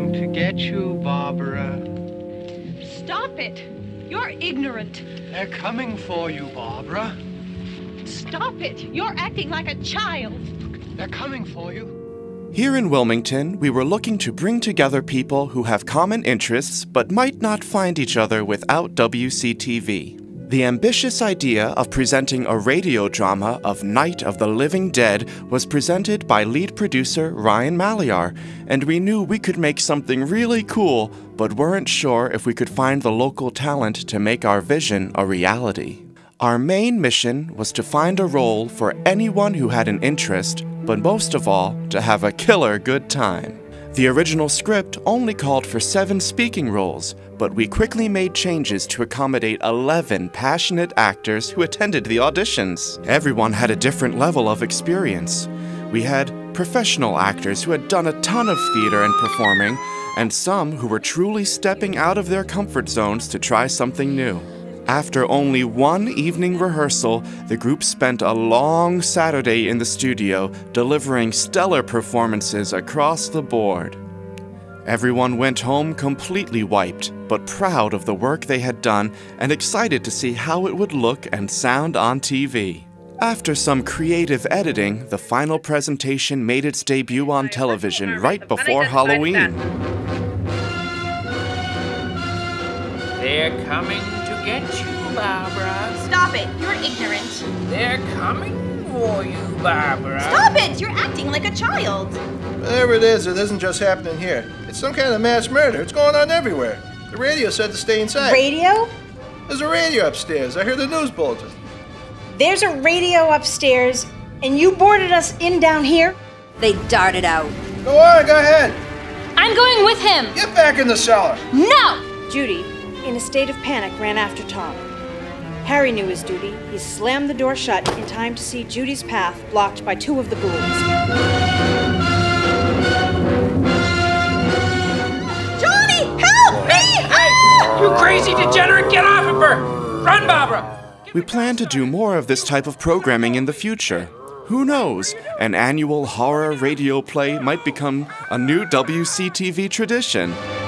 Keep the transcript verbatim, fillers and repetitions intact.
coming to get you, Barbara. Stop it! You're ignorant. They're coming for you, Barbara. Stop it! You're acting like a child. They're coming for you. Here in Wilmington, we were looking to bring together people who have common interests but might not find each other without W C T V. The ambitious idea of presenting a radio drama of Night of the Living Dead was presented by lead producer Ryan Maliar, and we knew we could make something really cool, but weren't sure if we could find the local talent to make our vision a reality. Our main mission was to find a role for anyone who had an interest, but most of all, to have a killer good time. The original script only called for seven speaking roles, but we quickly made changes to accommodate eleven passionate actors who attended the auditions. Everyone had a different level of experience. We had professional actors who had done a ton of theater and performing, and some who were truly stepping out of their comfort zones to try something new. After only one evening rehearsal, the group spent a long Saturday in the studio delivering stellar performances across the board. Everyone went home completely wiped, but proud of the work they had done and excited to see how it would look and sound on T V. After some creative editing, the final presentation made its debut on television right before Halloween. They're coming to get you, Barbara. Stop it! You're ignorant. They're coming for you, Barbara. Stop it! You're acting like a child. Whatever it is, it isn't just happening here. It's some kind of mass murder. It's going on everywhere. The radio said to stay inside. Radio? There's a radio upstairs. I heard the news bulletin. There's a radio upstairs, and you boarded us in down here? They darted out. Go on, go ahead. I'm going with him. Get back in the cellar. No! Judy, in a state of panic, ran after Tom. Harry knew his duty. He slammed the door shut in time to see Judy's path blocked by two of the ghouls. Johnny, help me! Hey, Ah! you crazy degenerate, get off of her! Run, Barbara! We plan to do more of this type of programming in the future. Who knows? An annual horror radio play might become a new W C T V tradition.